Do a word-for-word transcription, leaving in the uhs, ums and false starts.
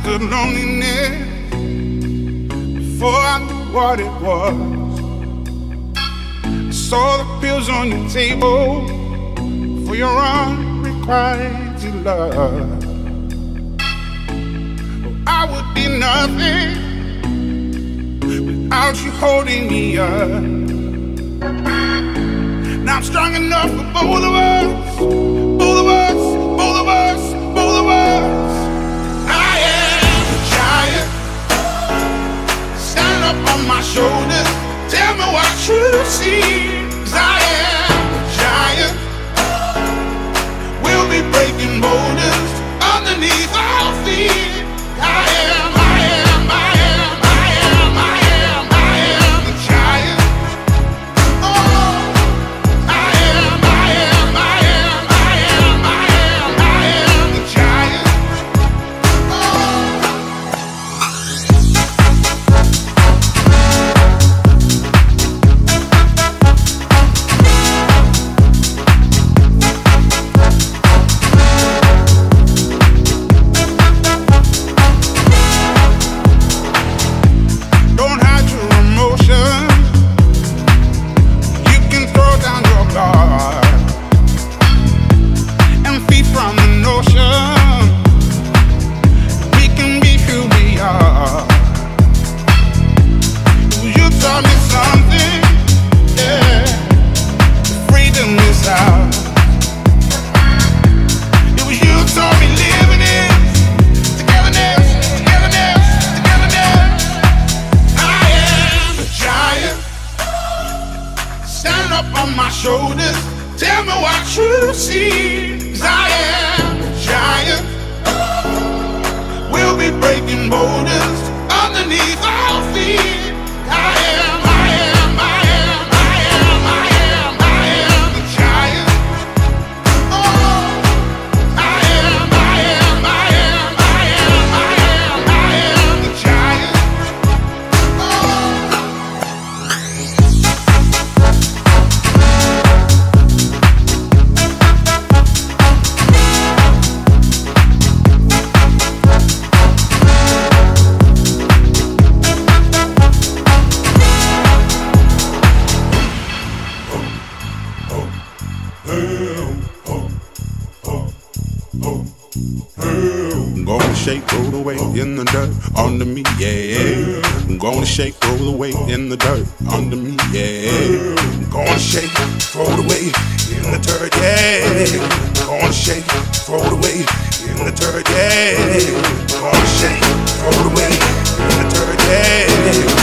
understood loneliness before I knew what it was. I saw the pills on your table for your unrequited love. Oh, I would be nothing without you holding me up. Now I'm strong enough for both of us, both of us, both of us, both of us. I am a giant. Stand up on my shoulders, tell me what you see. 'Cause I am a giant. We'll be breaking boulders underneath our feet. I am, I am, I am, I am, I am, I am a giant. On my shoulders, tell me what you see. 'Cause I am a giant. We'll be breaking boulders underneath our feet. I am, I am, I am, I am, I am, I am a giant. Oh, I am, I am, I am, I am, I am, I am a giant. I'm gonna shake, roll away in the dirt under me, yeah. I'm gonna shake, roll away in the dirt under me, yeah. I'm gonna shake, throw it away in the dirt, yeah. I'm gonna shake, throw it away in the dirt, yeah. I'm gonna shake, throw it away in the dirt, yeah.